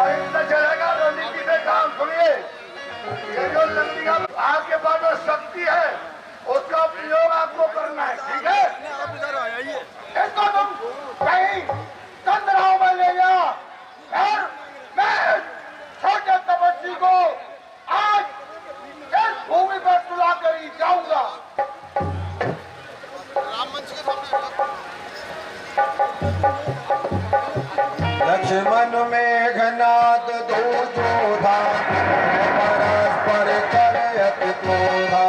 इतना चलेगा रणनीति से काम सुनिए। ये जो लकड़ी का आपके पास जो शक्ति है उसका प्रयोग आपको करना है, ठीक है? इसको तुम कहीं चंद्राओं में ले जा और मैं छोटे तपस्वी को आज इस भूमि पर सुला कर ही जाऊंगा। लक्ष्मण मेघनाद दो जोधा परस्पर करयत क्रोधा।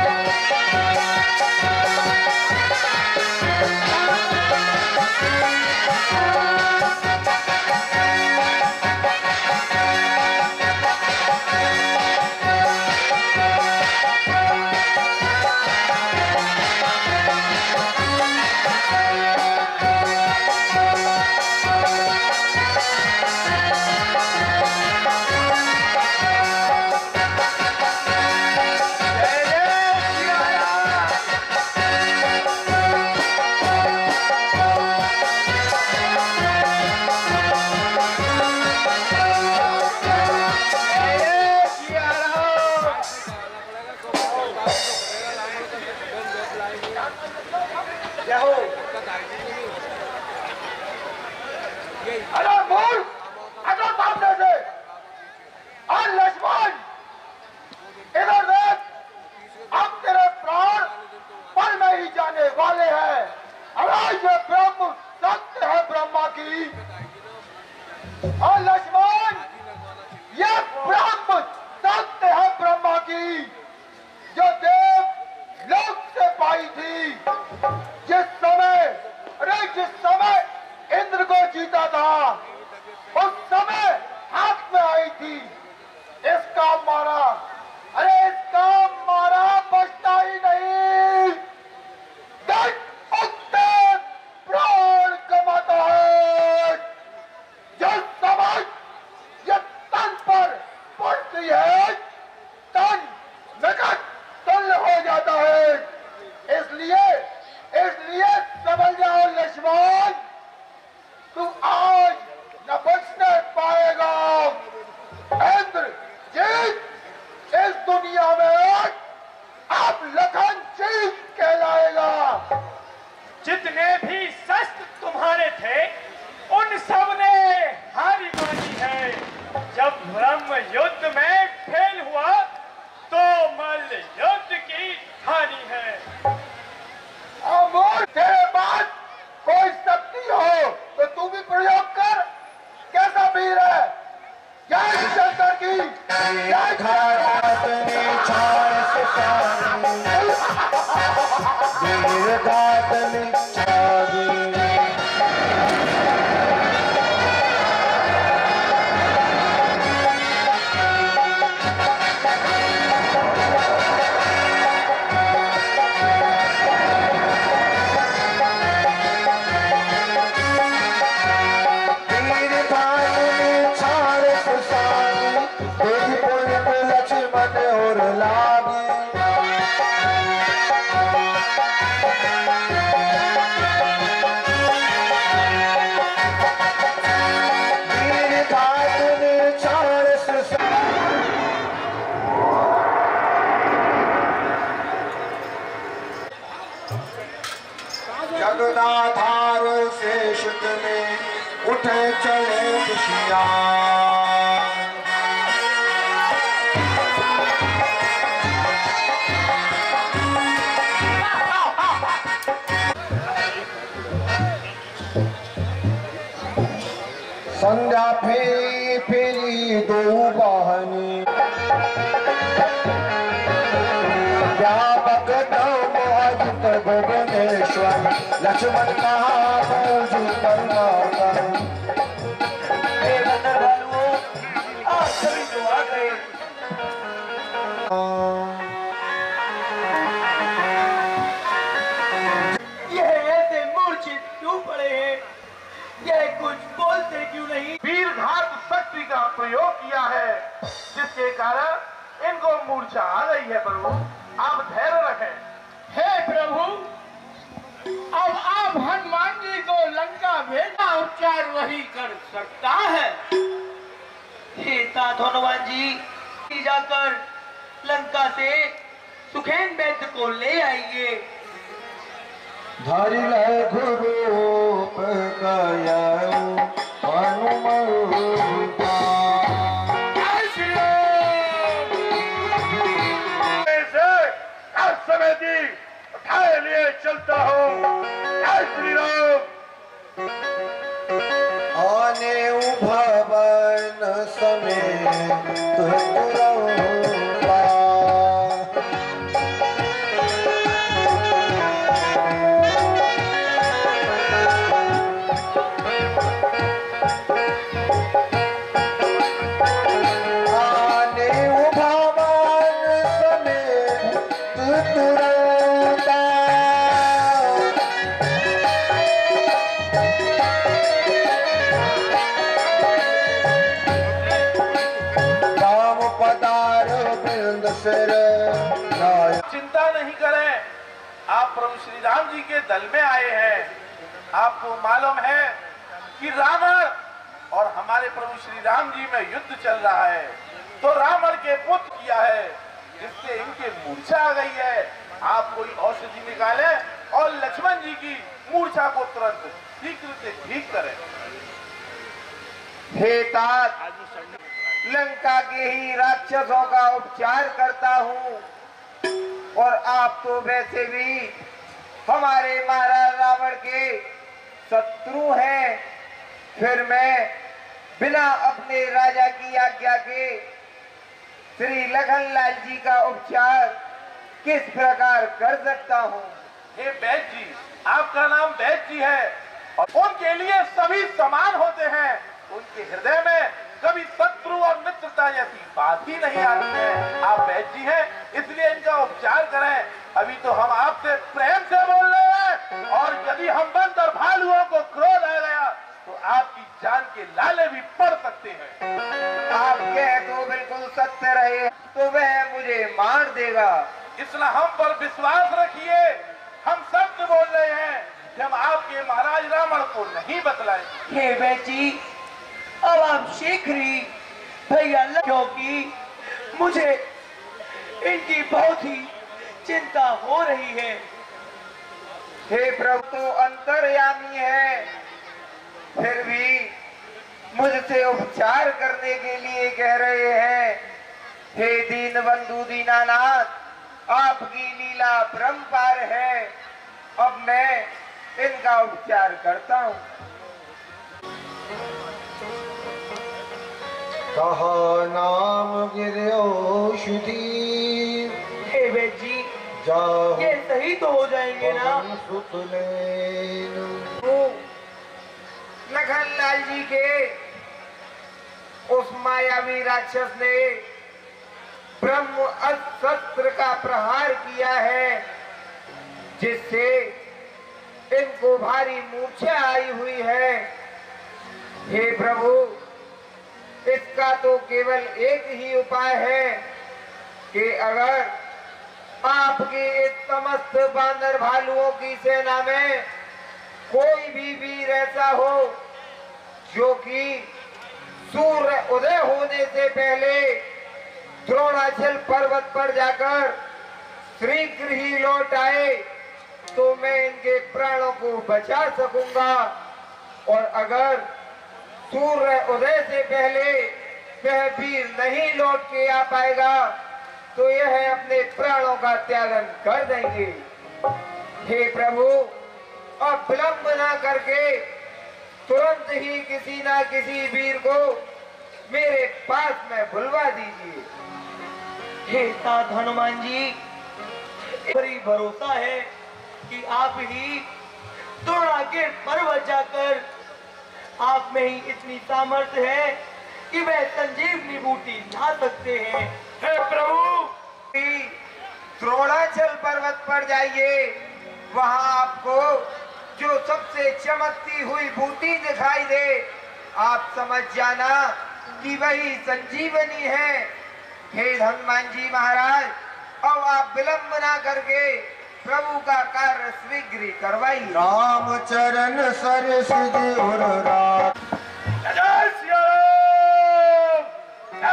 जगदाधार से शुद्ध में उठे चले खुशियाँ। संध्या फेरी फेरी दो बहनी व्यापक मोहित भुवनेश्वर लक्ष्मण कहा मौज परमात्मा। ये ऐसे मूर्छित क्यों पड़े हैं? ये कुछ बोलते क्यों नहीं? वीरघात शक्ति का प्रयोग किया है जिसके कारण इनको मूर्छा आ गई है। प्रभु आप धैर्य रखें। हे प्रभु, अब आप हनुमान जी को लंका भेजना उपचार वही कर सकता है। तात हनुमान जी जाकर लंका से सुखेन वैद्य को ले आइए। धारी लघुरूप कायाऊ हनुमान समय दी उठाए लिए चलता हूँ। जय श्री राम। आने भवन समेत तुरौला चिंता नहीं करें, आप प्रभु श्री राम जी के दल में आए हैं। आपको मालूम है कि रावण और हमारे प्रभु श्री राम जी में युद्ध चल रहा है, तो रावण के पुत्र किया है जिससे इनके मूर्छा आ गई है। आप कोई औषधि निकालें और लक्ष्मण जी की मूर्छा को तुरंत शीघ्र से ठीक करें। हे तात, लंका के ही राक्षसों का उपचार करता हूँ, और आप तो वैसे भी हमारे महाराज रावण के शत्रु हैं। फिर मैं बिना अपने राजा की आज्ञा के श्री लखनलाल जी का उपचार किस प्रकार कर सकता हूँ? हे वैद्य जी, आपका नाम वैद्य जी है और उनके लिए सभी समान होते हैं। उनके हृदय में कभी शत्रु और मित्रता जैसी बात ही नहीं आती है। आप वैद्य जी हैं, इसलिए इनका उपचार करें। अभी तो हम आपसे प्रेम से बोल रहे हैं, और यदि हम बंदर भालुओं को क्रोध आ गया तो आपकी जान के लाले भी पड़ सकते हैं। आप कह तो बिल्कुल सत्य रहे तो वह मुझे मार देगा। इसलिए हम पर विश्वास रखिए। हम सत्य बोल रहे हैं कि हम आपके महाराज रावण को नहीं बतलाएं। हे बेटी, अब आप शीघ्र ही भैया, क्योंकि मुझे इनकी बहुत ही चिंता हो रही है। हे प्रभु, तो अंतर्यामी है, फिर भी मुझसे उपचार करने के लिए कह रहे हैं। हे दीन बंधु दीनानाथ, आपकी लीला परंपार है। अब मैं इनका उपचार करता हूँ। कहा नाम गिरौषधि हे वैद्य जी, जाओ ये सही तो हो जाएंगे ना? लखनलाल जी के उस मायावी राक्षस ने ब्रह्म अस्त्र का प्रहार किया है, जिससे इनको भारी मूर्छा आई हुई है। हे प्रभु, इसका तो केवल एक ही उपाय है कि अगर आपके इस समस्त बांदर भालुओं की सेना में कोई भी वीर ऐसा हो जो कि सूर्य उदय होने से पहले द्रोणाचल पर्वत पर जाकर शीघ्र ही लौट आए, तो मैं इनके प्राणों को बचा सकूंगा। और अगर सूर्य उदय से पहले वह वीर नहीं लौट के आ पाएगा तो यह अपने प्राणों का त्यागन कर देंगे। हे प्रभु, अब विलंब न करके तुरंत ही किसी ना किसी वीर को मेरे पास में बुलवा दीजिए। हे तात हनुमान जी, बड़ी भरोसा है कि आप ही द्रोणागिर पर्वत जाकर आप में ही इतनी सामर्थ्य है कि वह संजीवनी बूटी ला सकते हैं। हे प्रभु, द्रोणाचल पर्वत पर जाइए, वहां आपको जो सबसे चमकती हुई बूटी दिखाई दे, आप समझ जाना कि वही संजीवनी है। हे हनुमान जी महाराज, अब आप विलंब ना करके प्रभु का कार्य शीघ्र करवाइए। रामचरण सरस और रात जय श्री राम।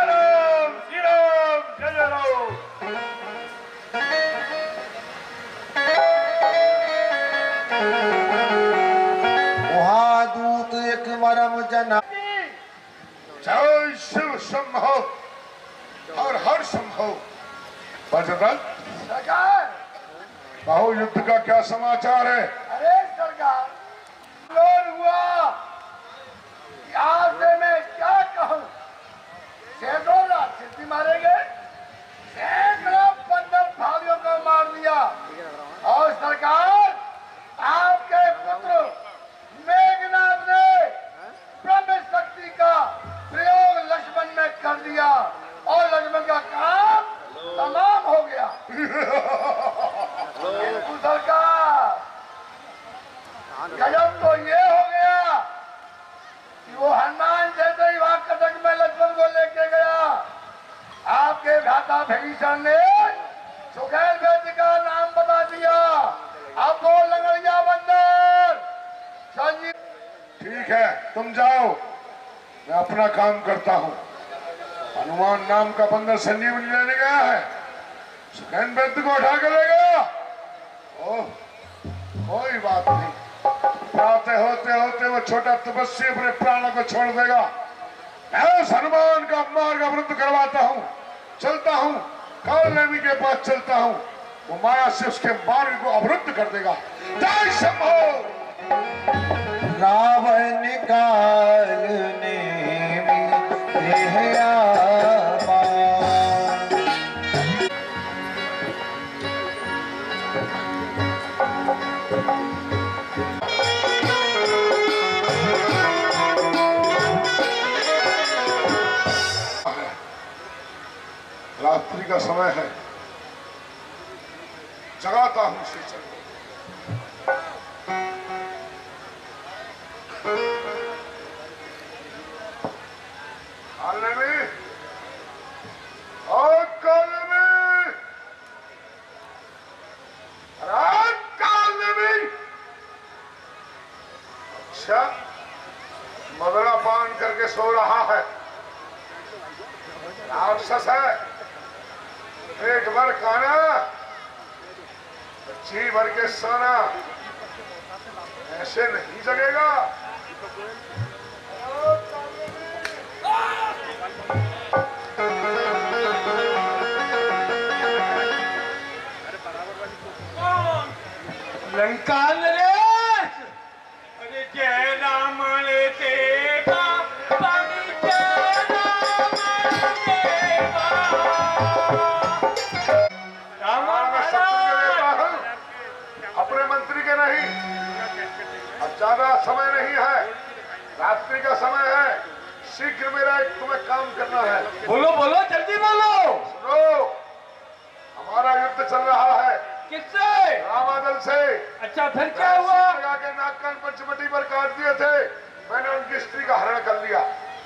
जय शिव शंभो और हर शंभो। बजरंग सरकार, कहो युद्ध का क्या समाचार है? अरे सरकार, लोन हुआ कि आपसे मैं क्या कहूं। सैकड़ों राक्षसी मारे गए, सैकड़ों बंदर भाइयों को मार दिया। और सरकार, आपके पुत्र मेघनाथ ने ब्रह्म शक्ति का प्रयोग लक्ष्मण में कर दिया और लक्ष्मण का काम तमाम हो गया। किंतु सरकार, गजब तो ये हो गया कि वो हनुमान जैसे ही वहां कटक में लक्ष्मण को लेके गया, आपके भ्राता विभीषण ने सुखैल वैद्य का नाम बता दिया। अब वो लंगड़िया बंदर संजीव। ठीक है, तुम जाओ, मैं अपना काम करता हूँ। हनुमान नाम का बंदर संजीवनी लेने गया है, सुखैन वैद्य को उठा के ले गया। ओह, कोई बात नहीं, प्रातः होते होते वो छोटा तपस्वी अपने प्राणों को छोड़ देगा। मैं उस हनुमान का मार्ग अवरुद्ध करवाता हूँ, चलता हूँ, काल नेमी के पास चलता हूँ, वो माया से उसके मार्ग को अवरुद्ध कर देगा। जय शंभो। रावण काल ने रात्रि का समय है, जगाता हूं श्री चंद्र। अच्छा, मगरा पान करके सो रहा है, राक्षस है। पेट भर खाना, जी भर के सोना, ऐसे नहीं जगेगा। लंका नरेश, अरे जय राम देवा, पानी जय राम देवा। अपने मंत्री के नहीं, अब ज्यादा समय नहीं है, रात्रि का समय है, शीघ्र मेरा एक तुम्हें काम करना है। बोलो बोलो, जल्दी बोलो। सुनो, हमारा युद्ध चल रहा है। किससे? रामादल से। अच्छा, फिर क्या हुआ? लगा के नाक कान पंचवटी पर काट दिए थे, मैंने उनकी स्त्री का हरण कर लिया।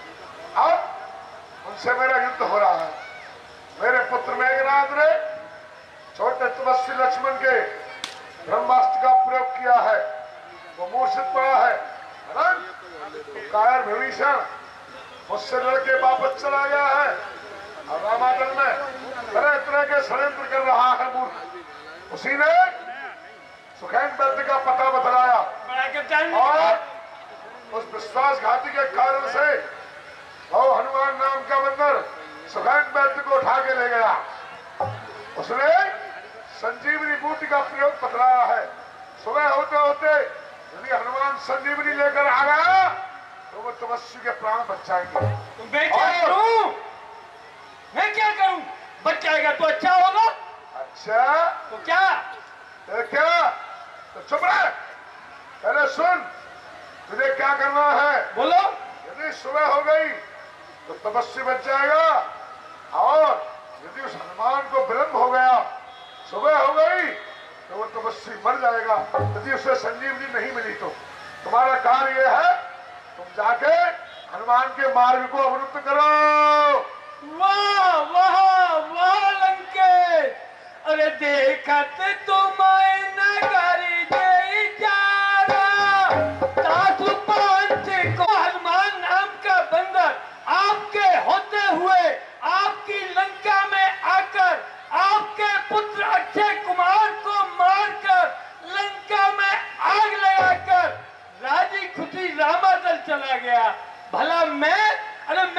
अब उनसे मेरा युद्ध हो रहा है। मेरे पुत्र मेघनाथ ने छोटे तपस्वी लक्ष्मण के ब्रह्मास्त्र का प्रयोग किया है, वो मूर्छित पड़ा है। तो कायर विभीषण मुझसे लड़के वापस चला गया है और रामादल में तरह तरह के षड्यंत्र कर रहा है मूर्ख। उसी ने सुखैन वैद्य का पता बतलाया और उस विश्वासघाती के कारण से वो हनुमान नाम का बंदर सुखैन वैद्य को उठा के ले गया। उसने संजीवनी बूटी का प्रयोग बतलाया है। सुबह होते होते यदि हनुमान संजीवनी लेकर आ गया तो वो तपस्वी के प्राण बच जाएंगे। मैं क्या करूं? मैं क्या करूं? बच जाएगा तो अच्छा होगा। अच्छा, तो क्या? तो क्या? तो चुप रह, पहले सुन, तुझे क्या करना है। बोलो। यदि सुबह हो गई तो तपस्वी बच जाएगा, और यदि उस हनुमान को विलंब हो गया, सुबह हो गई तो वो तपस्वी मर जाएगा। यदि उसे संजीवनी नहीं मिली तो तुम्हारा कार्य यह है, तुम जाके हनुमान के मार्ग को अवरुद्ध करो। वाह वाह वाह लंकेश, अरे देखत तुम्हें नगरी जय जारा, साधु पंच को हनुमान नाम का बंदर आपके होते हुए आपकी लंका में आकर आपके पुत्र अक्षय कुमार को मारकर लंका में आग लगाकर राजी खुशी रामादल चला गया। भला मैं, अरे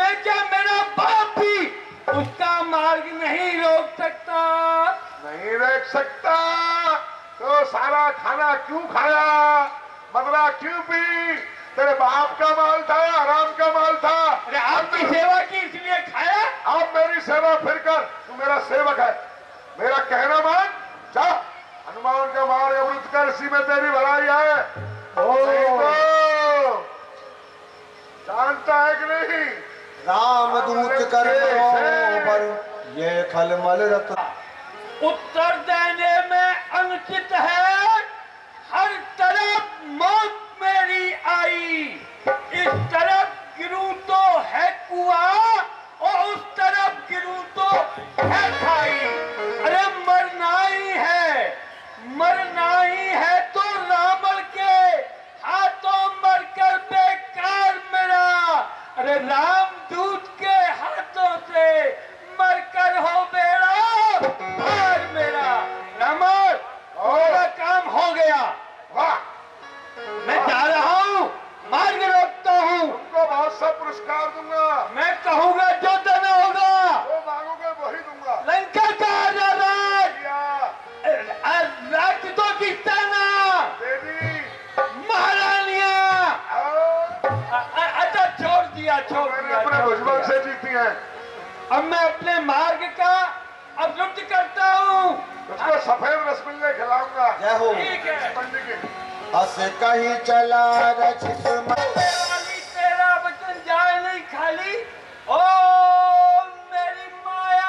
मैं क्या मेरा बाप भी उसका मार्ग नहीं रोक सकता? नहीं रोक सकता तो सारा खाना क्यों खाया, मदरा क्यों पी? तेरे बाप का माल था, आराम का माल था। अरे आपकी सेवा की इसलिए खाया? आप मेरी सेवा फिर कर, तू मेरा सेवक है, मेरा कहना मान। जा हनुमान का मार्ग अवरुद्ध कर, इसी में तेरी भलाई है। नहीं तो जानता है कि नहीं, रामदूत कर्मों पर ये खलमल रत। उत्तर देने में अनुचित है, हर तरफ मौत मेरी आई। इस तरफ गिरूं तो है कुआं और उस तरफ गिरूं तो है खाई। अरे मरना ही है तो रावण के हाथों मरकर बेकार मेरा। अरे रामदूत के हाथों से मरकर हो बेड़ा पार मेरा। रामर मेरा काम हो गया, वाह, मैं जा रहा हूँ, मार्ग रोकता हूँ। उनको बहुत सा पुरस्कार दूंगा। मैं कहूँगा जो देना होगा, वो मांगोगे वही दूंगा। लंका का राज या राज्य तो जीतता ना, देवी महारानियां। अच्छा छोड़ मैंने अपने भुजबल दिया। से जीती है। अब मैं अपने मार्ग का अवरुद्ध करता हूँ। उसको सफेद रसगुल्ले खिलाऊंगा। जय हो। ठीक है। पंडित जी हस कहीं चला रचित तेरा वचन जाए नहीं खाली। ओ मेरी माया,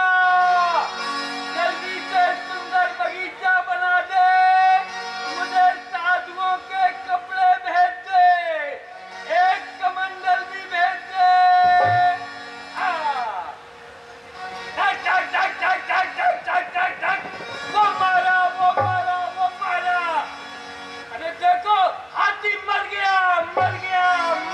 जल्दी से सुंदर बगीचा बना दे, मुझे साधुओं के कपड़े भेज दे, एक कमंडल भी भेज दे। वो मारा। अरे देखो हाथी मर गया।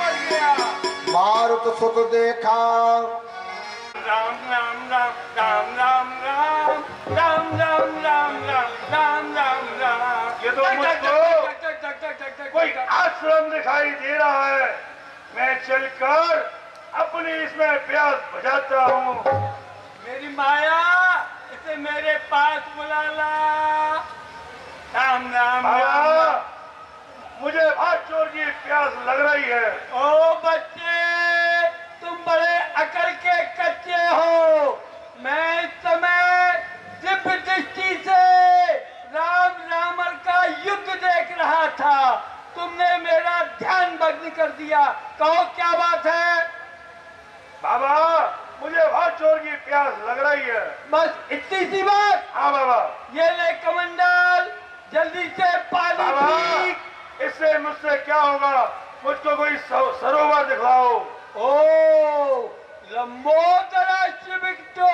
मारुत सुत देखा राम राम राम राम राम राम राम राम राम राम राम राम। ये तो मुझको कोई आश्रम दिखाई दे रहा है। मैं चलकर अपनी इसमें प्यास बुझाता हूँ। मेरी माया, इसे मेरे पास बुला ला। राम राम राम। मुझे भाग चोर की प्यास लग रही है। ओ बच्चे, तुम बड़े अकल के कच्चे हो। मैं इस समय दिव्य दृष्टि से रावण का युद्ध देख रहा था। तुमने मेरा ध्यान भंग कर दिया। कहो क्या बात है? बाबा, मुझे भाग चोर की प्यास लग रही है। बस इतनी सी बात? हाँ बाबा। ये ले कमंडल, जल्दी से पानी बाबा, पी। इससे मुझसे क्या होगा? मुझको कोई सरोवर दिखलाओ। ओ लंबोदरा शिविक्टो,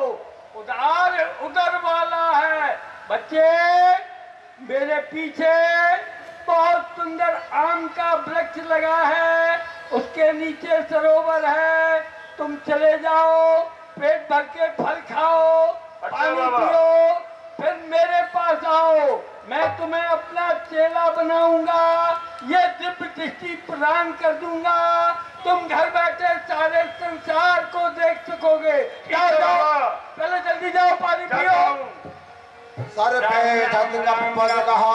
उधर वाला है। बच्चे, मेरे पीछे बहुत सुंदर आम का वृक्ष लगा है, उसके नीचे सरोवर है। तुम चले जाओ, पेट भर के फल खाओ, पानी पियो, फिर मेरे पास आओ। मैं तुम्हें अपना चेला बनाऊंगा, ये दिव्य दृष्टि प्रदान कर दूंगा। तुम घर बैठे सारे संसार को देख सकोगे। जाओ, पहले जल्दी जाओ, पानी पियो। सर पे पद कहा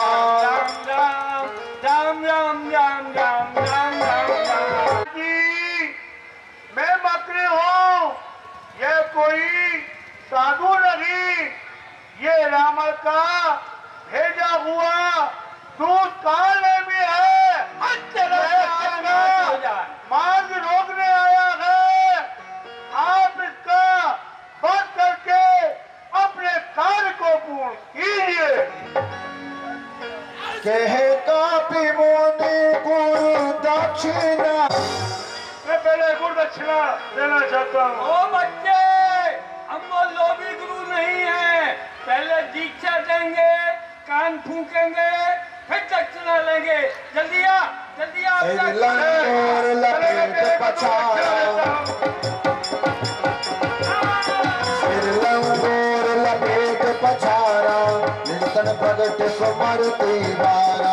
राम राम राम राम राम राम। जी, मैं मकरी हूँ। ये कोई साधु नहीं, ये रावण का भेजा हुआ दूध काले भी है। मार्ग रोकने आया है। आप इसका बंद करके अपने कार्य को पूर्ण कीजिए। कहे कापी मोने गुरु दक्षिणा। मैं पहले गुरु दक्षिणा देना चाहता हूँ। ओ बच्चे, हम वो लोभी गुरु नहीं है। पहले दीक्षा देंगे, कान फूकेंगे, फिर दक्षिणा लेंगे। जल्दी आ लंगोर लपेट पछाड़ा, लंगोर लपेट पछाड़ा, निरतन प्रगट सुमरती बारा।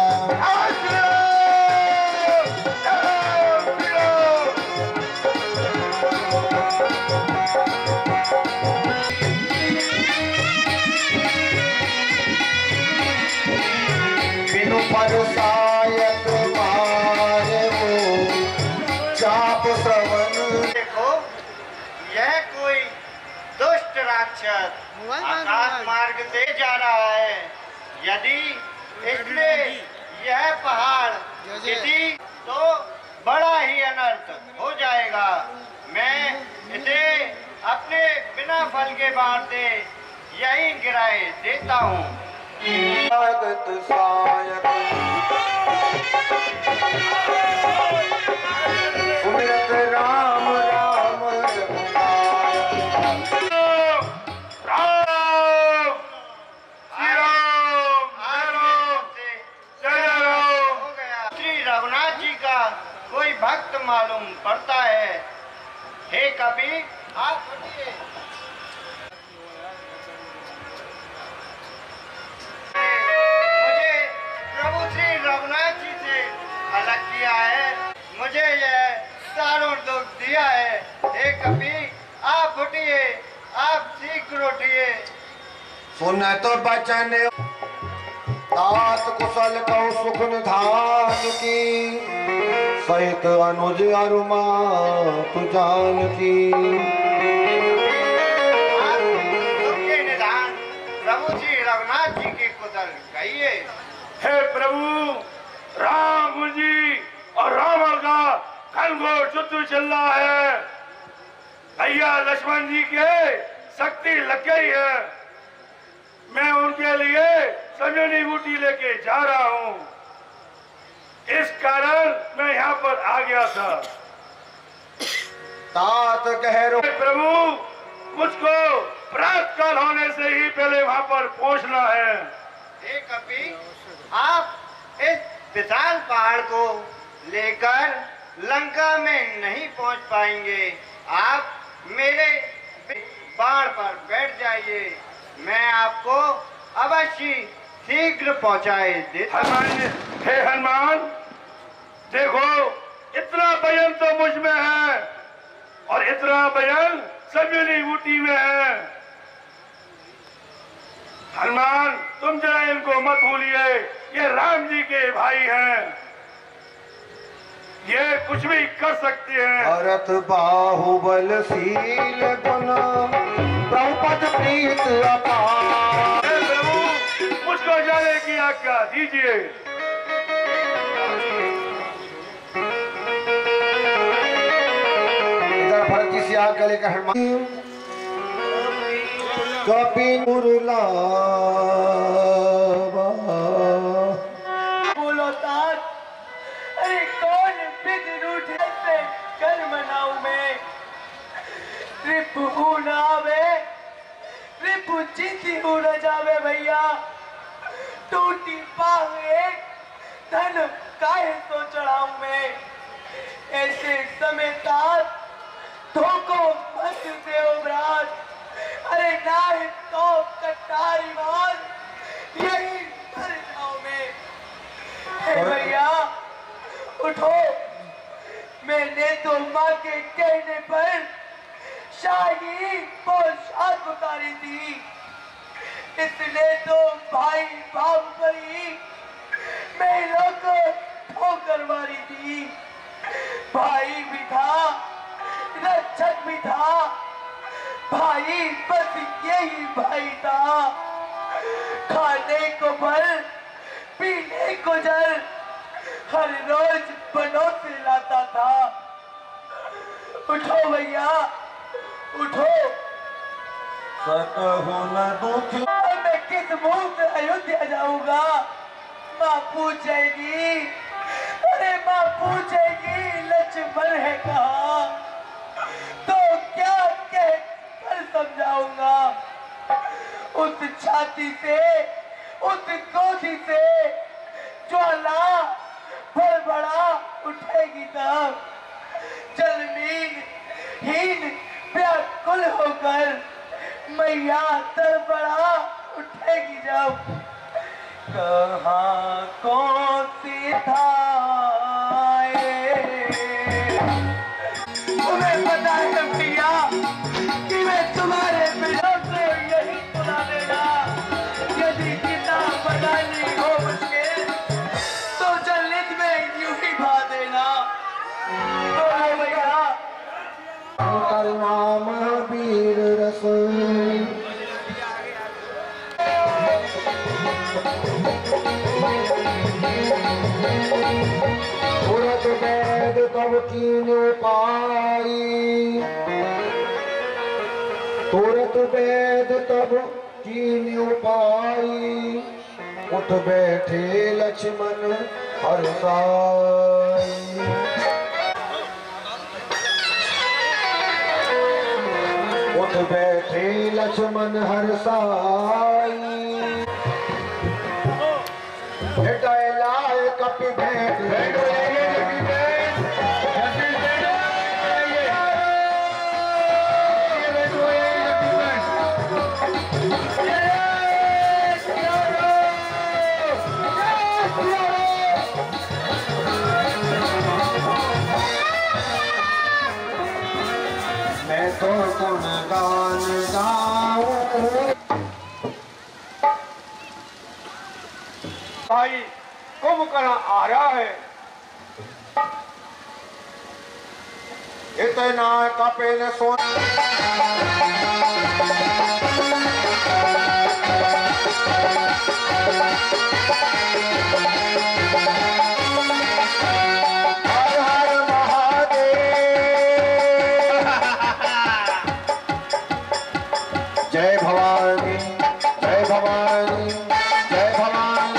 राक्षस आकाश मार्ग से जा रहा है। यदि इसने यह पहाड़ किसी तो बड़ा ही अनर्थ हो जाएगा। मैं इसे अपने बिना फल के बाण से यही गिराए देता हूँ। राम राम श्री रघुनाथ जी का कोई भक्त मालूम पड़ता है। हे कपि आप सुनिए। मुझे प्रभु श्री रघुनाथ जी से अलग किया है, मुझे यह सारों दुख दिया है। हे कपि आप उठिए, आप शीघ्र उठिए। सुन तो बचन तात कुशल कौ सुख निधान की सहित अनुज अरुमा तु जान की। आप सुख के निधान प्रभु श्री रघुनाथ जी के कुशल कहिए। हे प्रभु, राम जी और रावण का घनघोर युद्ध चल रहा है। भैया लक्ष्मण जी के शक्ति लग गई है। मैं उनके लिए संजीवनी बूटी लेके जा रहा हूँ। इस कारण मैं यहाँ पर आ गया था। तात कह रो प्रभु, मुझको प्रातः काल होने से ही पहले वहाँ पर पहुँचना है। हे कपि, आप इस विशाल पहाड़ को लेकर लंका में नहीं पहुंच पाएंगे। आप मेरे बाण पर बैठ जाइए, मैं आपको अवश्य शीघ्र पहुंचाए देता हूं। हे हनुमान, देखो इतना वजन तो मुझ में है और इतना वजन संजीवनी बूटी में है। हनुमान, तुम जरा इनको मत भूलिए, ये राम जी के भाई हैं, ये कुछ भी कर सकते हैं। भरत बाहुबल शील गुण प्रभुपद प्रीत अपार। हे प्रभु, मुझको जाने की आज्ञा दीजिए। इधर भरत जी से आज्ञा लेकर हनुमान कपि मुरला बोलो तात, अरे कौन बिद रूठे से कल मनाऊं मैं। रिपु न आवे, रिपु जीती हो न जावे भैया। टूटी बाहें धन काहे तो चढ़ाऊं मैं। ऐसे समय तात धोखो मत देओ ब्रात। अरे ना है तो कटारी मार, यही मर जाऊं मैं। हे भैया उठो, मैंने तो माँ के कहने पर शाही पोशाक उतारी थी, इसने तो भाई बाप पर ही महिला को ठोकर मारी थी। भाई भी था, रक्षक भी था, भाई बस यही भाई था। खाने को भर, पीने को जल, हर रोज बनों से लाता था। उठो भैया उठो। मैं किस मुंह से अयोध्या जाऊंगा? माँ पूछेगी, अरे माँ पूछेगी लक्ष्मण है कहाँ? तो क्या कह कर समझाऊंगा? उस छाती से, उस गोदी से ज्वाला बड़ा उठेगी तब। जलमीन हीन व्याकुल होकर मैया तड़पड़ा उठेगी जब। कहाँ कौन सी थाए तुम्हें पता है भैया कि मैं तुम्हारे बिना से यही सुना देना। यदि किताब बनानी हो मुझके तो जल्द में यूं ही भा देना। बोलो भैया। नाम वीर रस कीन्यो पाई, तुरत वेद तब कीन्यो पाई, उठ बैठे लक्ष्मण हर्षाई। उठ बैठे लक्ष्मण हर्षाई, लाए कपि भेंट मैं तो गुणगान गाऊं। भाई कुंभकर्ण आ रहा है। इतना कपिल सोन हर हर महादेव, जय भवानी जय भवानी जय भवानी।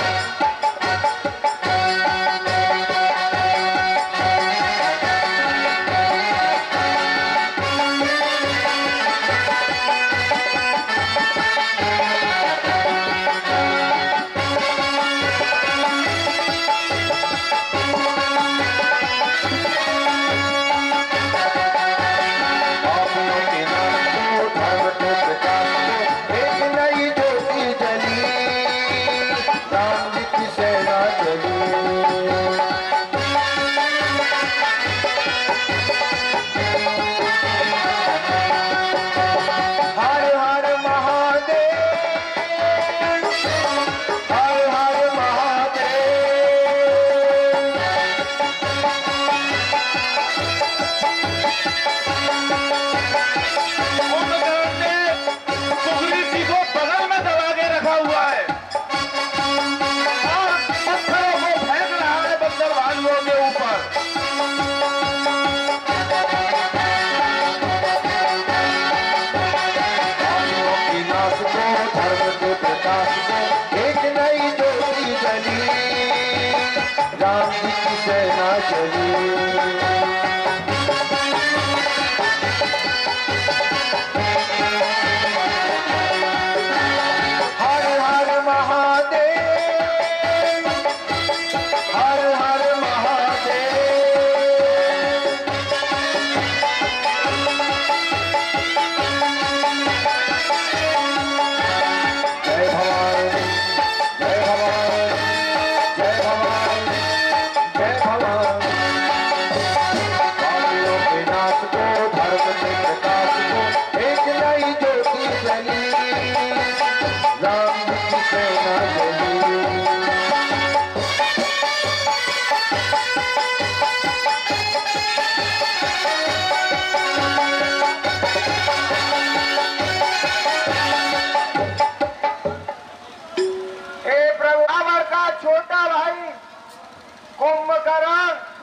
कुंभकर्ण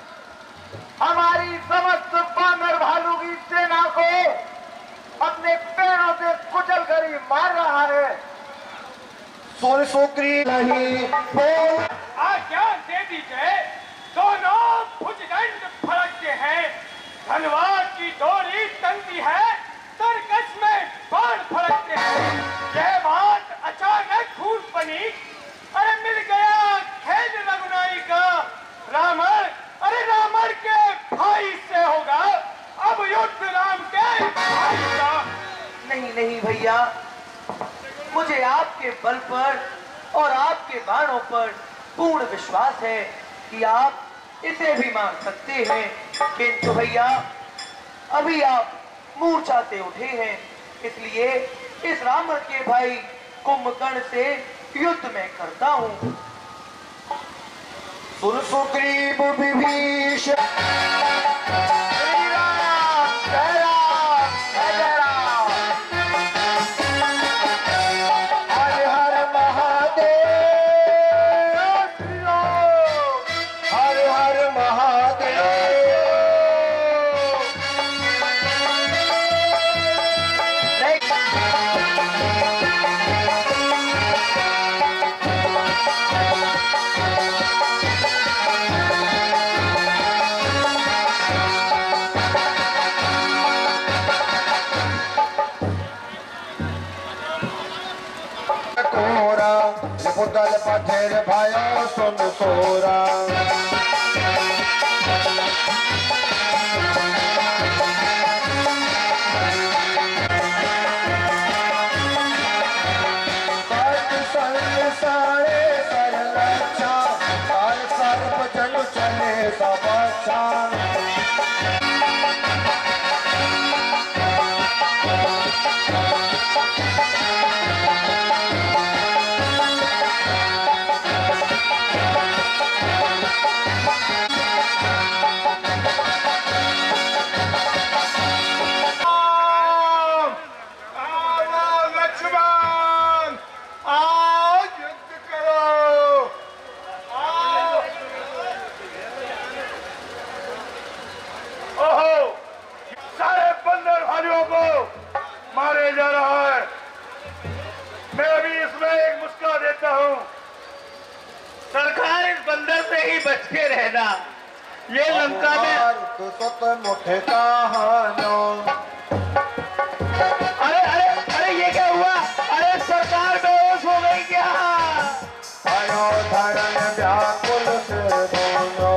हमारी समस्त बानर भालू की सेना को अपने पैरों से कुचल कर ही मार रहा है। सुर सुक्री नहीं बोल आज्ञा दे दीजिए। दोनों भुजदंड फड़कते हैं, धनवाद की डोरी तंगती है, तरकश में बाण फड़कते हैं। यह बात अचानक फूट बनी, अरे मिल गया खेल रघुनाई का। रावण, अरे रावण के भाई से होगा अब युद्ध राम के भाई का। नहीं नहीं भैया, मुझे आपके बल पर और आपके बाणों पर पूर्ण विश्वास है कि आप इसे भी मार सकते हैं। किंतु भैया अभी आप मूर्छाते उठे हैं, इसलिए इस रावण के भाई कुंभकर्ण से युद्ध में करता हूँ। सुर सुग्रीव विभीषण पूतल पथेर भयो सुन सोरा चले सब मारे जा रहा है। मैं अभी इसमें एक मुस्कुरा देता हूँ। सरकार इस बंदर से ही बच के रहना। ये लंका में तो सत मुठे कहानो अरे अरे अरे ये क्या हुआ? अरे सरकार बेहोश हो गई क्या? आयो धरन व्याकुल से दोनों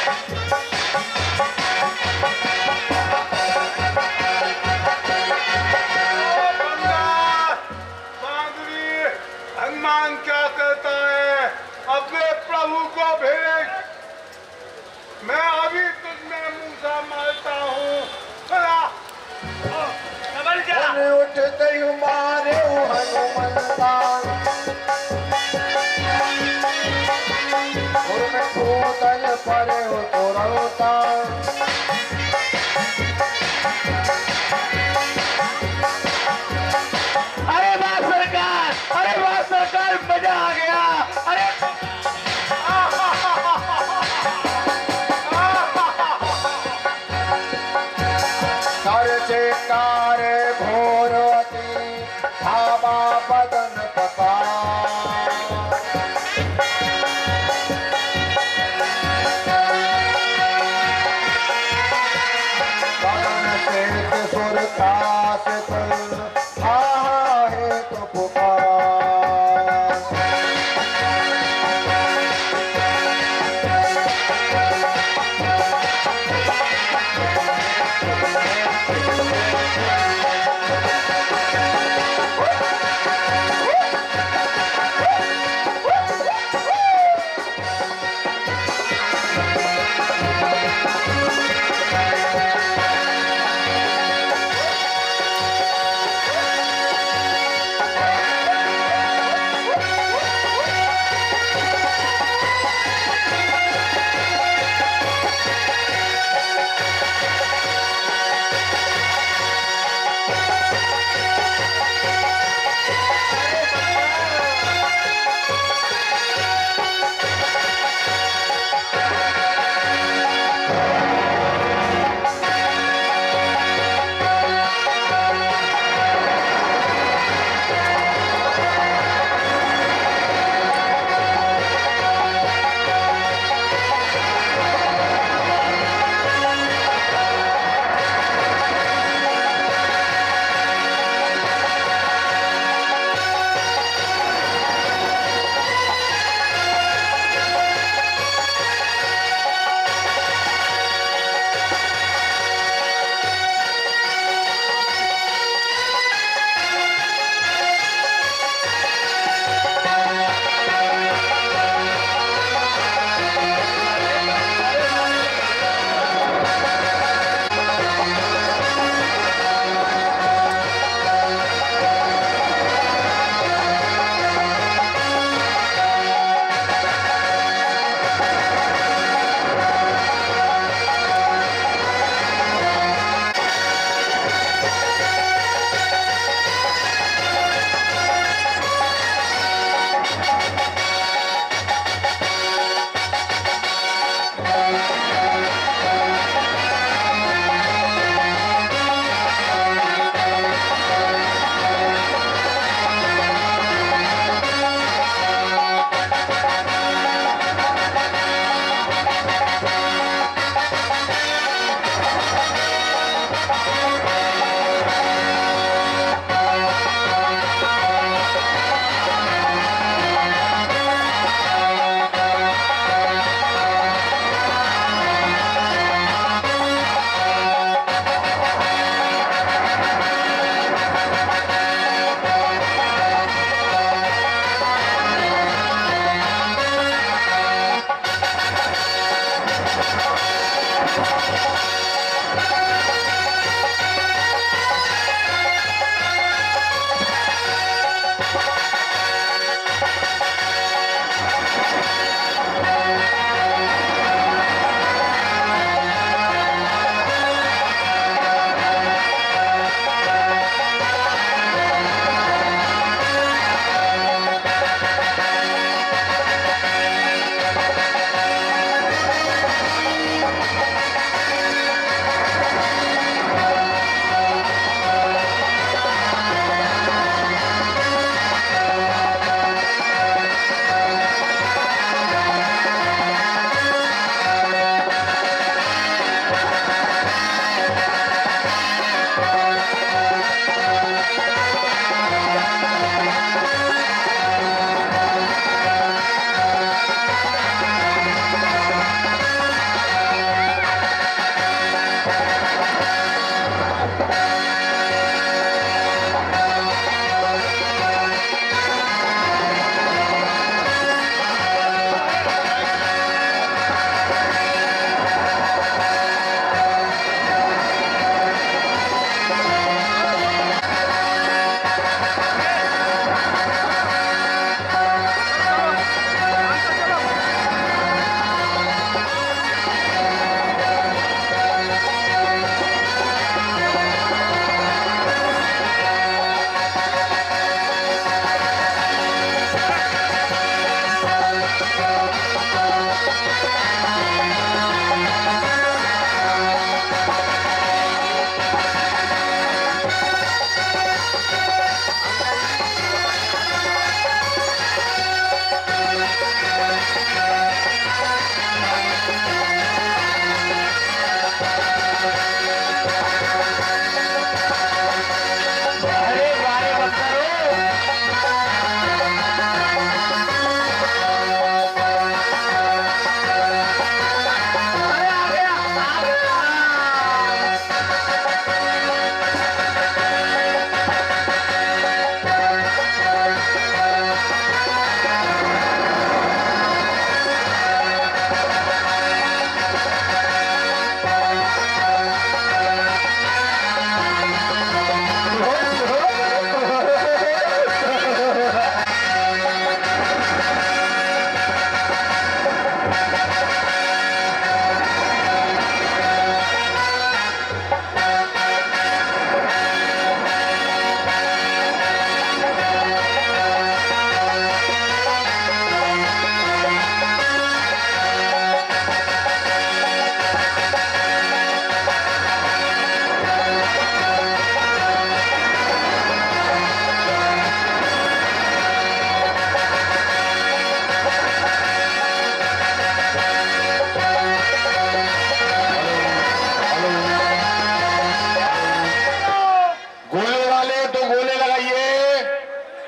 हनुमान क्या कहता है? अपने प्रभु को भेज। मैं अभी तुझमें मूसा मारता हूँ। उठते ही मारे हनुमंता पूतल परे तो रोता अरे वाह सरकार, मजा आ गया। अरे कर कारे घोरवती धावा बदन पका बदन से सुर कास आहे तो पुकार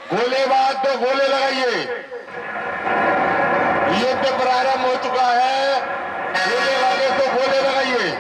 गोलेबाज तो गोले लगाइए। युद्ध प्रारंभ हो चुका है। गोले वाले तो गोले लगाइए।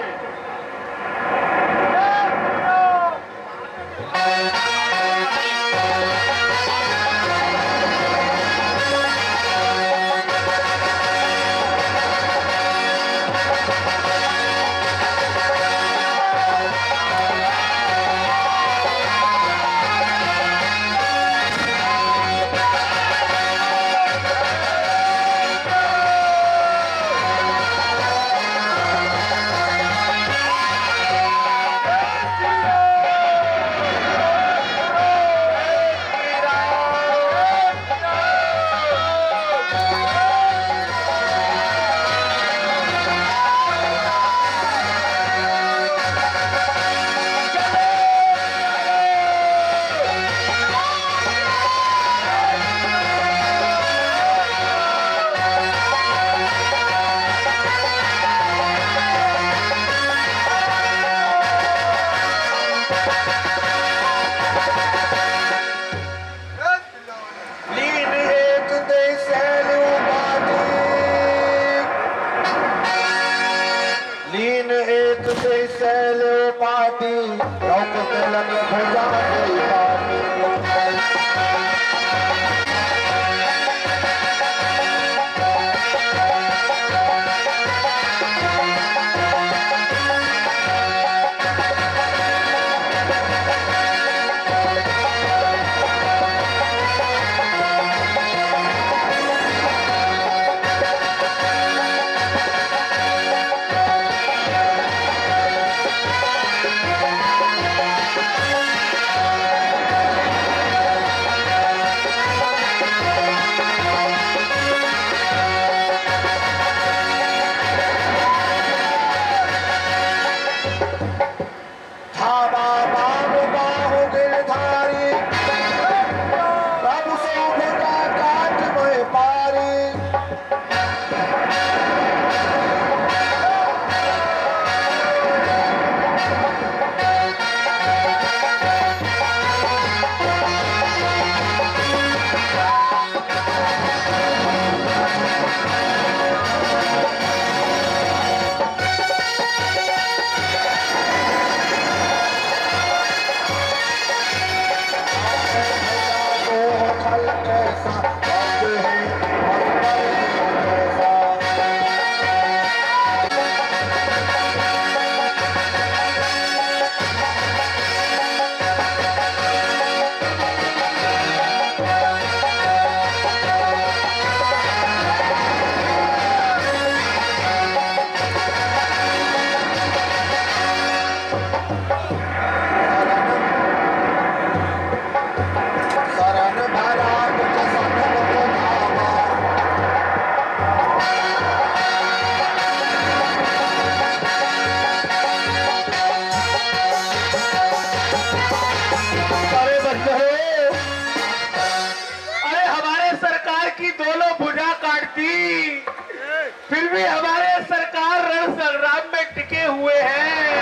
फिर भी हमारे सरकार रण संग्राम में टिके हुए हैं।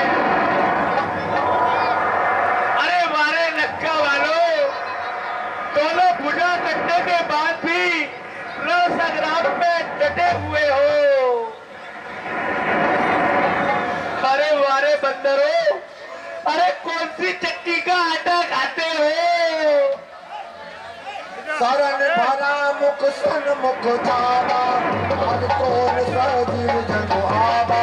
अरे हमारे लक्का वालों, दोनों भुजा कटने के बाद भी रण संग्राम में डटे हुए हो। अरे हमारे बंदरों, अरे कौन सी चक्की का आटा खाते हो? शरण भरा मुख सन मुख जावा, आज कौन सजीव जग आवा।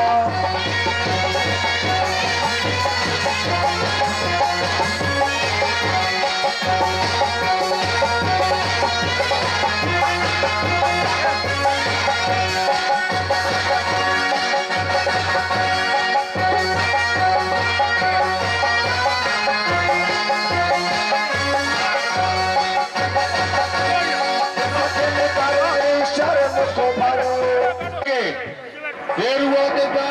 गेरुआ के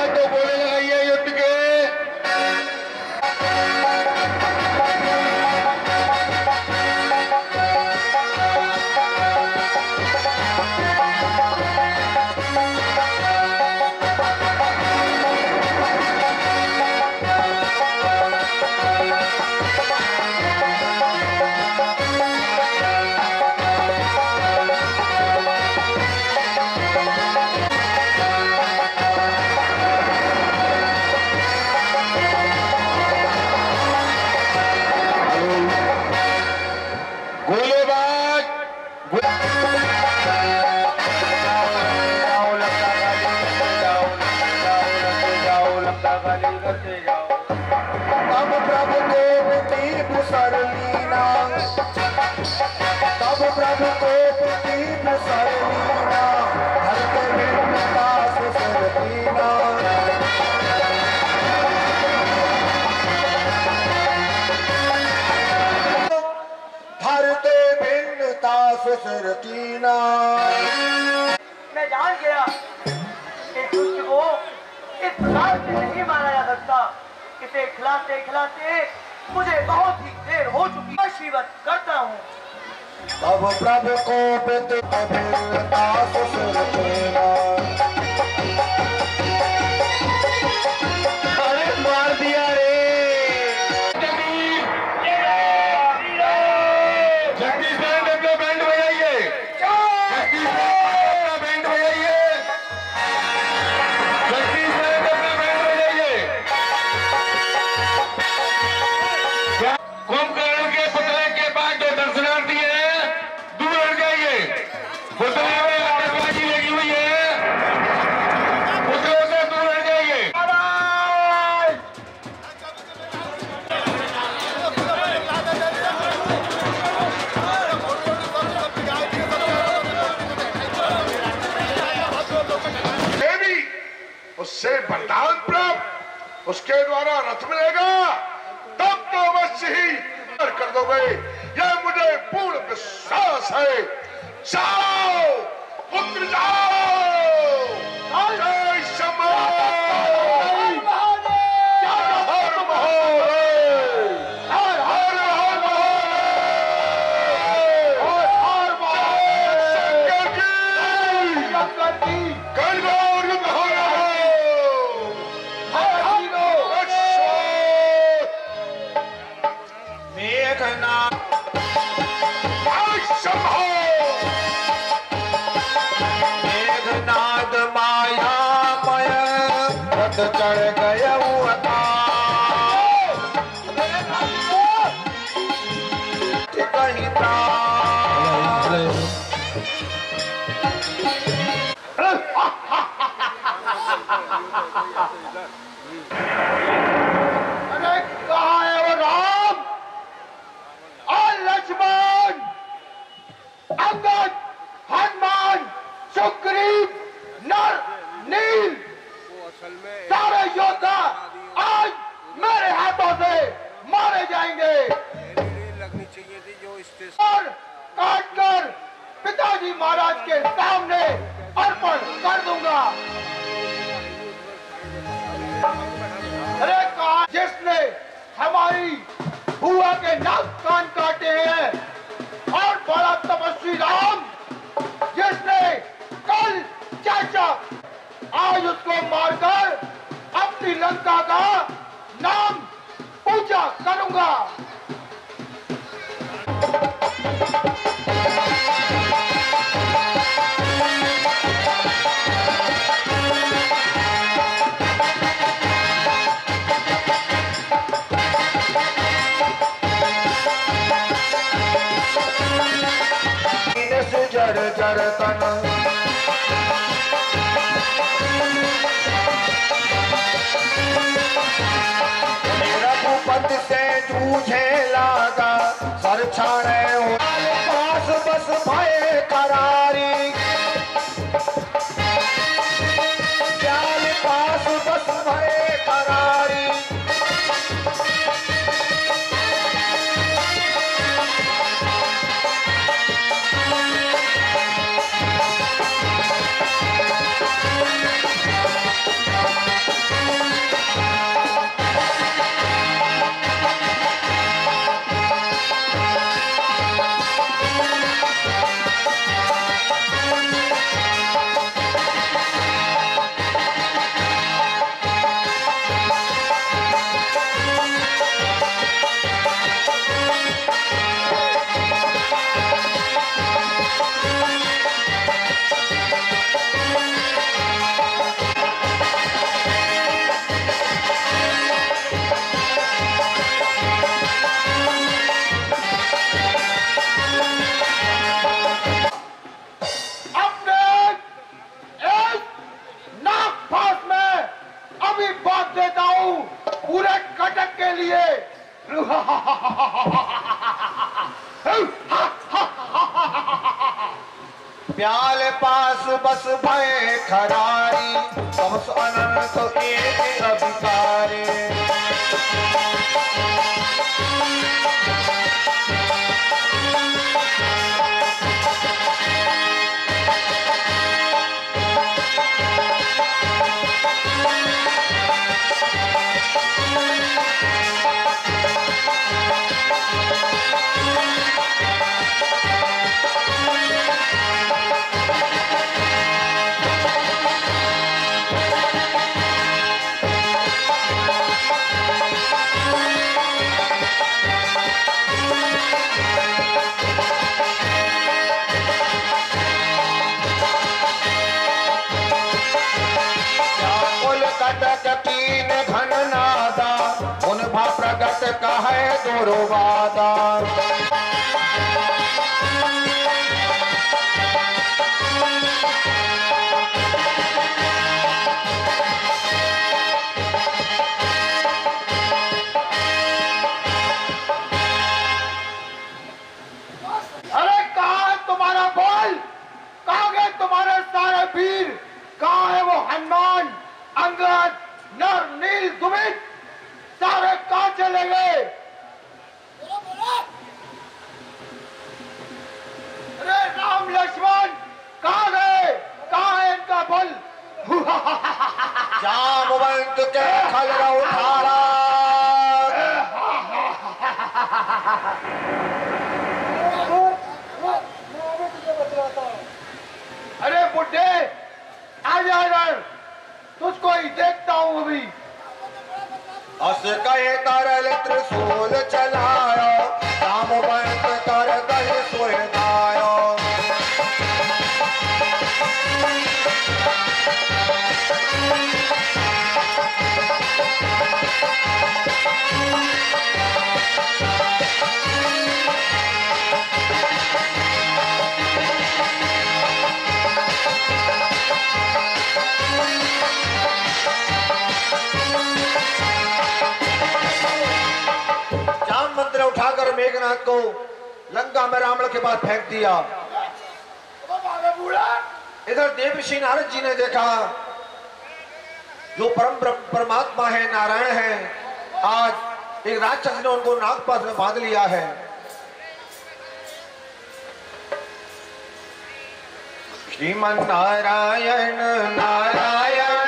प्रभु को प्रदीप सरलीना हरते विनता सुसरतीना हरते विनता सुसरतीना। मैं जान गया इस दुष्ट को इस प्रकार से नहीं मारा जा सकता। इसे खिलाते खिलाते मुझे बहुत ही देर हो चुकी है। शिवत करता हूँ। तब प्रभु को विनता सुसरतीना। अरे मार दिया रे। छत्तीसगढ़ अपना बैंड बजाइए, छत्तीसगढ़ बैंड बजाइए, छत्तीसगढ़ अपना बैंड बजाइए। कुंभकर्ण के पुतले के पास जो दर्शनार्थी है दूर हट जाइए। पुतले में आतंकबाजी लगी हुई है, पुतलों से दूर हट जाइए। देवी उससे वरदान प्राप्त, उसके द्वारा रथ मिलेगा, तब तो अवश्य ही कर दोगे, यह मुझे पूर्ण विश्वास है। जाओ पुत्र जाओ। जय शंभो। हर महादेव, हर हर महादेव, शंकर की गणगौर मेघनाद मेघनाद मायामय रथ चढ़ गया कहीं अरे कहाँ है वो राम और लक्ष्मण, अंगद, हनुमान, सुग्रीव, नर, नील, सारे योद्धा आज मेरे हाथों से मारे जाएंगे और काटकर पिताजी महाराज के सामने अर्पण कर दूंगा। अरे कहा जिसने हमारी बुआ के नाक कान काटे हैं और बड़ा तपस्वी राम जिसने कल चाचा आज उसको मारकर अपनी लंका का नाम ऊंचा करूंगा। जड़ जड़ तन रघुपति से जूझे लागा सर छाड़े हो पास बस भय करारी जाल पास बस भय करारी प्याले पास बस भय खरारी, सबस अनंत एक अभिकारी। प्रगट का है दुर्वादा। अरे कहाँ है तुम्हारा बल? कहाँ गए तुम्हारे सारे वीर? कहाँ है वो हनुमान, अंगद, नर, नील, दुमित? सारे कहाँ चले गए? अरे राम लक्ष्मण कहाँ गए? कहाँ है इनका बल? जामवंत के खलरा उठारा। अरे बुड्ढे आ जा इधर, तुझको ही देखता हूँ अभी। अस कहे तरल त्रिशूल चलायो, जामवंत कर गए सोएदायो। उठाकर मेघनाथ को लंका में रावण के पास फेंक दिया। इधर देवर्षि नारद जी ने देखा जो परमात्मा है, नारायण है, आज एक राक्षस ने उनको नागपाश में बांध लिया है। श्रीमन नारायण नारायण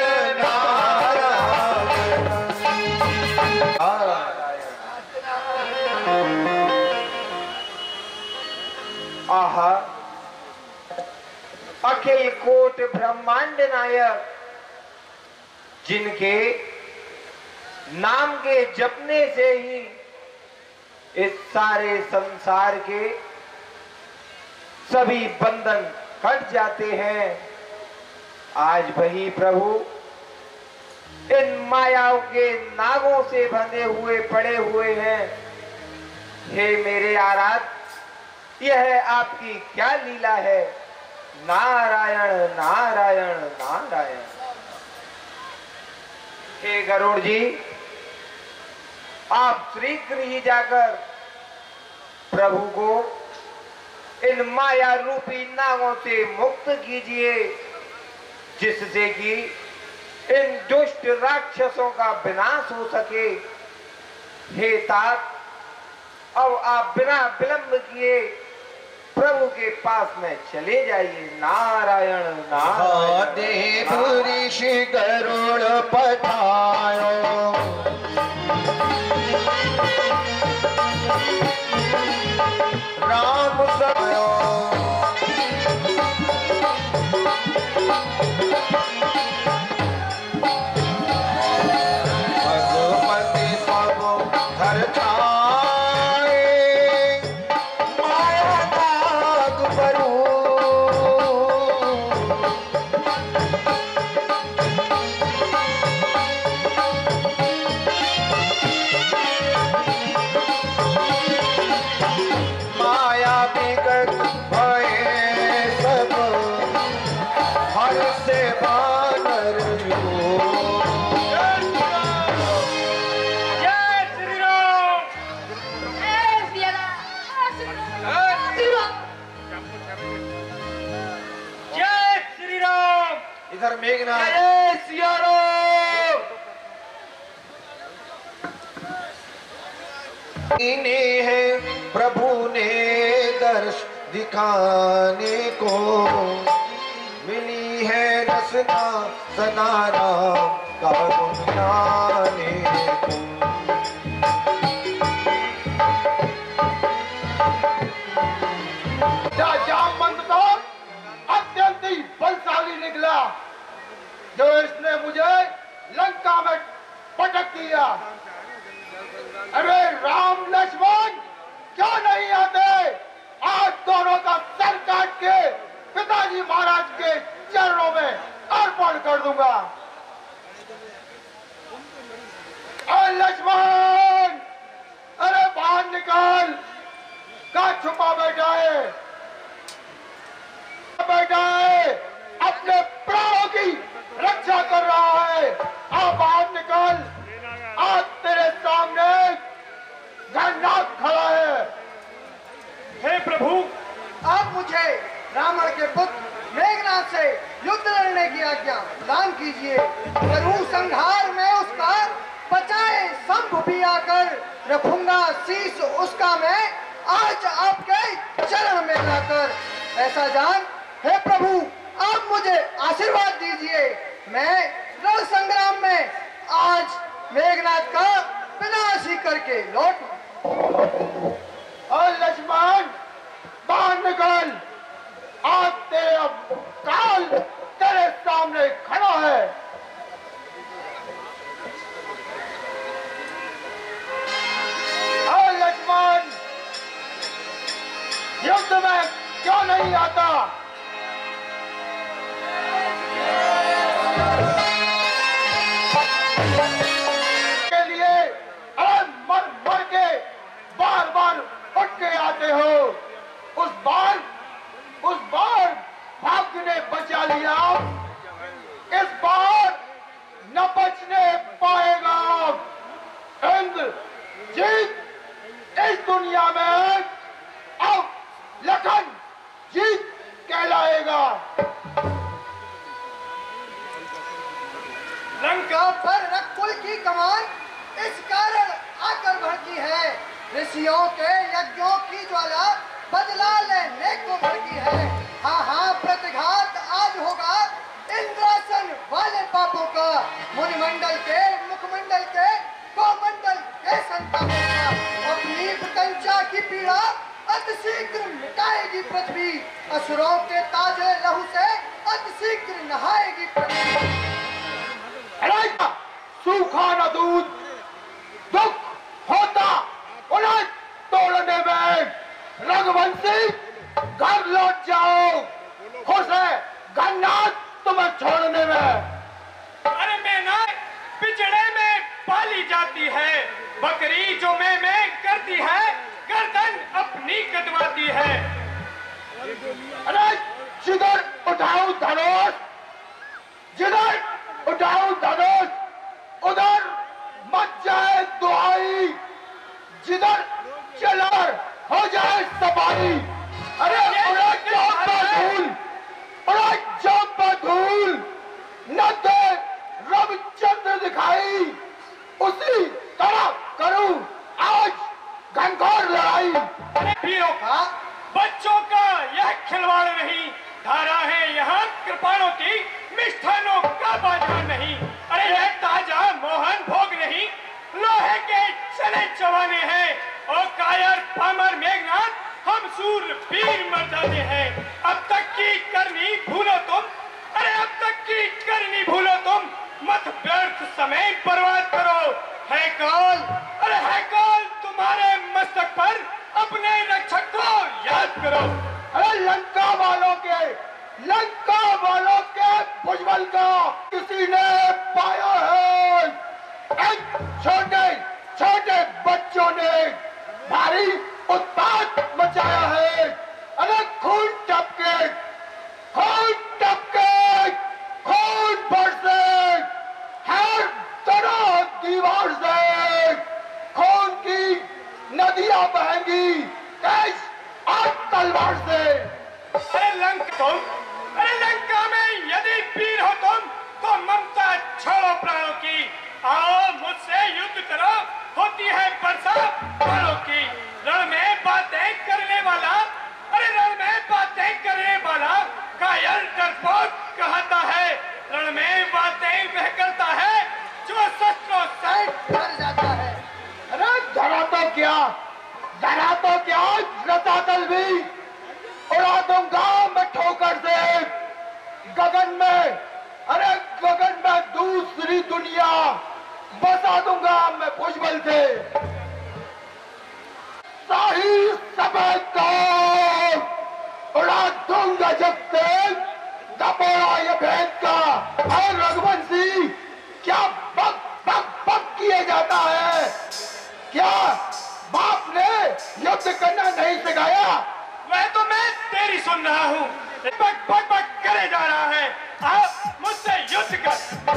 आहा, अखिल कोट ब्रह्मांड नायक, जिनके नाम के जपने से ही इस सारे संसार के सभी बंधन कट जाते हैं, आज वही प्रभु इन मायाओं के नागों से बंधे हुए पड़े हुए हैं। हे मेरे आराध, यह आपकी क्या लीला है? नारायण नारायण नारायण। हे गरुड़ जी, आप शीघ्र ही जाकर प्रभु को इन माया रूपी नागों से मुक्त कीजिए, जिससे कि इन दुष्ट राक्षसों का विनाश हो सके। हे तात, अब आप बिना विलंब किए प्रभु के पास में चले जाइए। नारायण नारायण। देव ऋषि गरुड़ पधारो, राम सयो, भगवती सब घर छाए, माया नाग बरू। इन्हें है प्रभु ने दर्श दिखाने को, मिली है रसना सदा राम का गुण गाने को। जामवंत तो अत्यंत ही बलशाली निकला, जो इसने मुझे लंका में पटक दिया। अरे राम लक्ष्मण क्यों नहीं आते? आज दोनों का सर काट के पिताजी महाराज के चरणों में अर्पण कर दूंगा। अरे लक्ष्मण, अरे बाहर निकाल, कहाँ छुपा बैठा है? अपने प्राणों की रक्षा कर रहा है। आप बाहर निकल, आज तेरे सामने गणनाथ खड़ा है। हे प्रभु, आप मुझे रावण के पुत्र मेघनाथ से युद्ध लड़ने की आज्ञा दान कीजिए। करूं संहार में उसका, बचाए शंभ भी आकर, रखूंगा शीश उसका मैं आज आपके चरण में लाकर। ऐसा जान हे प्रभु, आप मुझे आशीर्वाद दीजिए, मैं रण संग्राम में आज मेघनाथ का विनाश ही करके लौटूं। और लक्ष्मण बाहर निकल, आज तेरा काल तेरे सामने खड़ा है। और लक्ष्मण युद्ध में क्यों नहीं आता? के लिए अरे मर मर के बार बार उठ के आते हो। उस बार भाग्य ने बचा लिया, इस बार न बचने पाएगा। इंद्र जीत इस दुनिया में अब लखन जीत कहलाएगा। लंका पर रकुल की कमान इस कारण आकर भड़की है, ऋषियों के यज्ञों की ज्वाला बदला लेने को भड़की है। हाँ हाँ, प्रतिघात आज होगा इंद्रासन वाले पापों का, मुनिमंडल के, मुखमंडल के, गोमंडल के संतानों का। अपनी प्रतंचा की पीड़ा अति शीघ्र मिटाएगी पृथ्वी, असुरों के ताजे लहू से अति शीघ्र नहाएगी पृथ्वी। सूखा न दूध दुख होता उन्हें तोड़ने में। रघुवंशी घर लौट जाओ, खुश है गन्नाथ तुम्हें छोड़ने में। अरे मैना पिछड़े में पाली जाती है, बकरी जो मैं करती है, गर्दन अपनी कटवाती है। अरे जिधर उठाओ धनुष, जिधर उठाओ धनुष, उधर मच जाए दुहाई, जिधर चला हो जाए सवारी। अरे धूल न दे रविचंद्र दिखाई, उसी तरह करूं आज घनघोर लड़ाई। वीरों का बच्चों का यह खिलवाड़ नहीं, धारा है यहाँ कृपाणों की, मिष्ठानों का बाजार नहीं। अरे यह ताजा मोहन भोग नहीं, लोहे के चने चबाने हैं। और कायर पामर मेघनाथ हम सूर वीर मर जाते हैं। अब तक की करनी भूलो तुम, अरे अब तक की करनी भूलो तुम, मत व्यर्थ समय बर्बाद करो। है काल, अरे है काल तुम्हारे मस्तक पर, अपने रक्षक को याद करो। अरे लंका वालों के भुजबल का किसी ने पाया है? छोटे छोटे बच्चों ने भारी उत्पात मचाया है। अरे खून टपके, खून बरसे, हर तरह दीवार से खून की नदियां बहेंगी, तेज और तलवार से। अरे लंका में यदि वीर हो तुम, तो ममता छोड़ो प्राणों की, आओ मुझसे युद्ध करो, होती है बरसात वालों की। रण में बातें करने वाला, अरे रण में बातें करने वाला कायल डरपोक कहता है। रण में बातें वह करता है जो शस्त्रों से डर जाता है। अरे जरा तो क्या रसातल भी उड़ा दूंगा मैं ठोकर से गगन में। अरे गगन में दूसरी दुनिया बसा दूंगा मैं भुजबल से। शाही सफेद को उड़ा दूंगा जब से दबोड़ा ये भेद का। और रघुवंशी क्या बक बक बक किए जाता है? क्या बाप ने युद्ध करना नहीं सिखाया? वह तो मैं तेरी सुन रहा हूँ, बक बक बक करे जा रहा है। आप मुझसे युद्ध कर।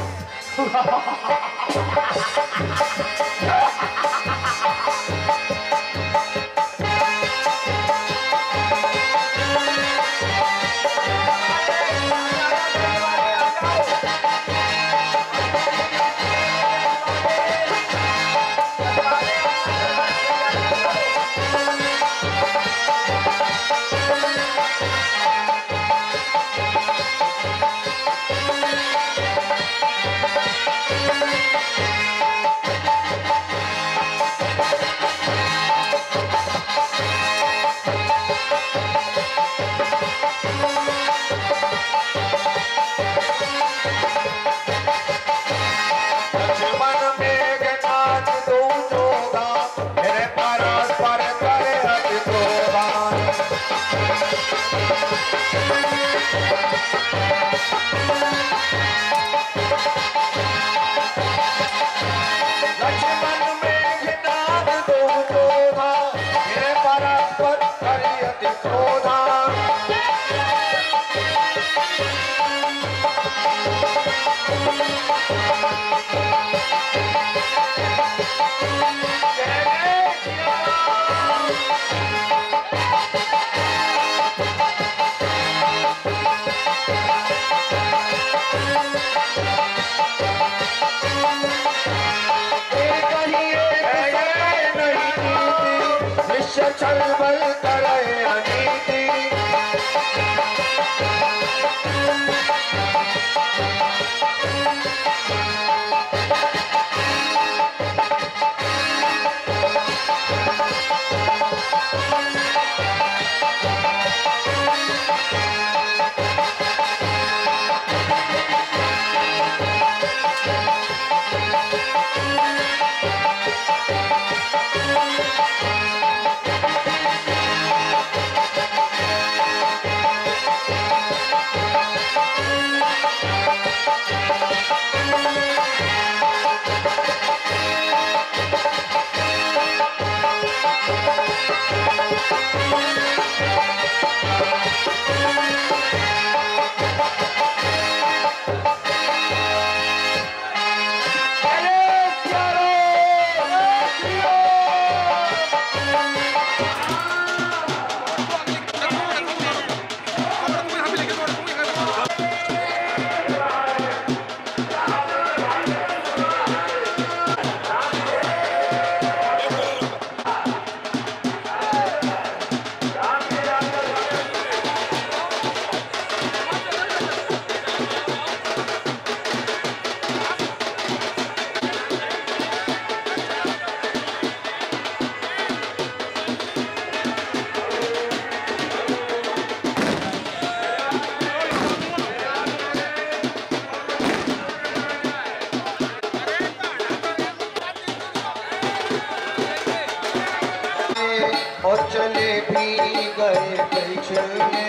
और चले भी गए पिछले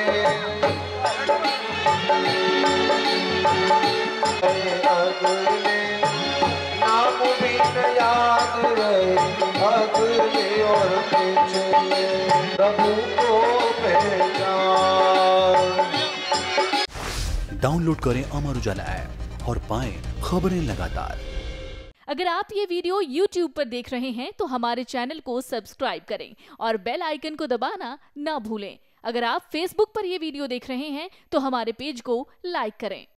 अगले नाम भी न याद रहे अगले और पिछले प्रभु को पहचान। डाउनलोड करें अमर उजाला ऐप और पाएं खबरें लगातार। अगर आप ये वीडियो YouTube पर देख रहे हैं तो हमारे चैनल को सब्सक्राइब करें और बेल आइकन को दबाना ना भूलें। अगर आप Facebook पर ये वीडियो देख रहे हैं तो हमारे पेज को लाइक करें।